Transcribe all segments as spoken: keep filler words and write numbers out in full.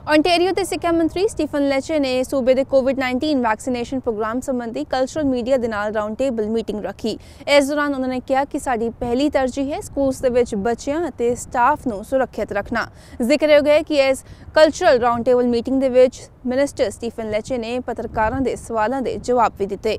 Ontario के सिक्ख्या मंत्री Stephen लेचे ने सूबे के कोविड नाइनटीन वैक्सीनेशन प्रोग्राम संबंधी कल्चरल मीडिया के नाल राउंड टेबल मीटिंग रखी। इस दौरान उन्होंने कहा कि साडी पहली तरजीह है स्कूल्स दे विच बच्चों और स्टाफ नूं सुरक्षित रखना। जिक्र हो गया कि इस कल्चरल राउंड टेबल मीटिंग दे विच मिनिस्टर स्टीफन लेचे ने पत्रकारां दे सवालों के जवाब भी दिते।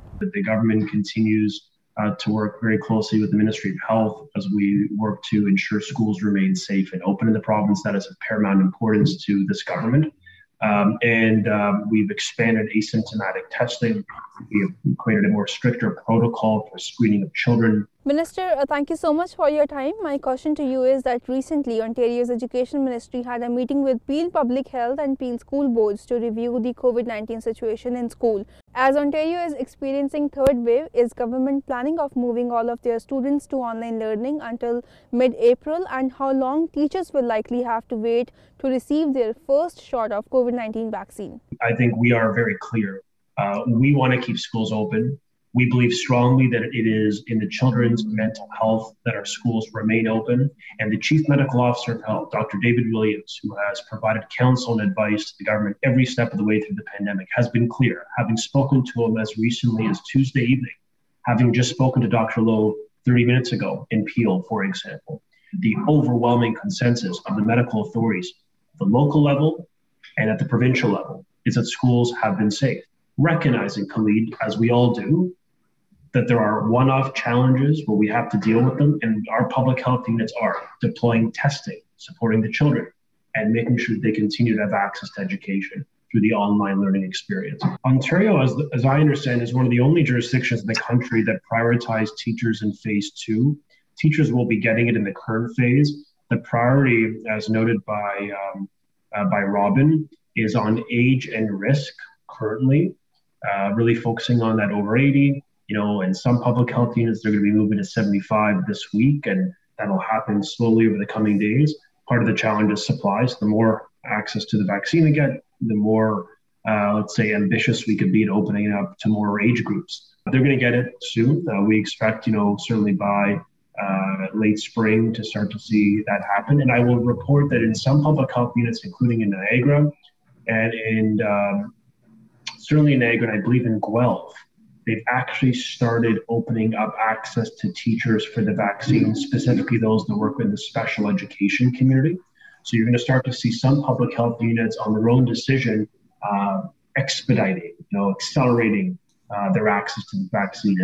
Uh, to work very closely with the Ministry of Health as we work to ensure schools remain safe and open in the province. That is of paramount importance to this government. Um, and um, we've expanded asymptomatic testing. We have created a more stricter protocol for screening of children. Minister, uh, thank you so much for your time. My question to you is that recently Ontario's Education Ministry had a meeting with Peel Public Health and Peel School Boards to review the COVID nineteen situation in school. As Ontario is experiencing third wave, is government planning of moving all of their students to online learning until mid-April, and how long teachers will likely have to wait to receive their first shot of COVID nineteen vaccine? I think we are very clear. Uh, we want to keep schools open. We believe strongly that it is in the children's mental health that our schools remain open. And the Chief Medical Officer of Health, Doctor David Williams, who has provided counsel and advice to the government every step of the way through the pandemic, has been clear, having spoken to him as recently as Tuesday evening, having just spoken to Doctor Lowe thirty minutes ago in Peel, for example. The overwhelming consensus of the medical authorities at the local level and at the provincial level is that schools have been safe. Recognizing, Khalid, as we all do, that there are one-off challenges where we have to deal with them, and our public health units are deploying testing, supporting the children, and making sure they continue to have access to education through the online learning experience. Ontario, as, as I understand, is one of the only jurisdictions in the country that prioritize teachers in phase two. Teachers will be getting it in the current phase. The priority, as noted by, um, uh, by Robin, is on age and risk currently, uh, really focusing on that over eighty. You know, and some public health units, they're going to be moving to seventy-five this week, and that'll happen slowly over the coming days. Part of the challenge is supplies. The more access to the vaccine we get, the more, uh, let's say, ambitious we could be at opening up to more age groups. They're going to get it soon. Uh, we expect, you know, certainly by uh, late spring to start to see that happen. And I will report that in some public health units, including in Niagara and in um, certainly in Niagara, and I believe in Guelph, they've actually started opening up access to teachers for the vaccine, specifically those that work in the special education community. So you're going to start to see some public health units on their own decision uh, expediting, you know, accelerating uh, their access to the vaccine.